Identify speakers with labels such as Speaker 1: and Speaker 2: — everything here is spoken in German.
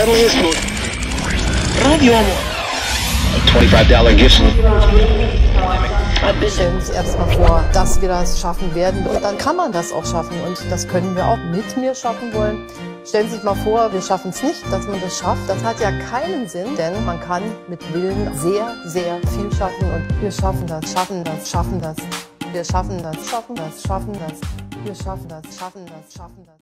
Speaker 1: deadliest move. Radio $25 gift.
Speaker 2: Stellen Sie sich erstmal vor, dass wir das schaffen werden und dann kann man das auch schaffen und das können wir auch mit mir schaffen wollen. Stellen Sie sich mal vor, wir schaffen es nicht, dass man das schafft. Das hat ja keinen Sinn, denn man kann mit Willen sehr, sehr viel schaffen und wir schaffen das, schaffen das, schaffen das. Wir schaffen das, schaffen das, schaffen das. Wir schaffen das, schaffen das, schaffen das.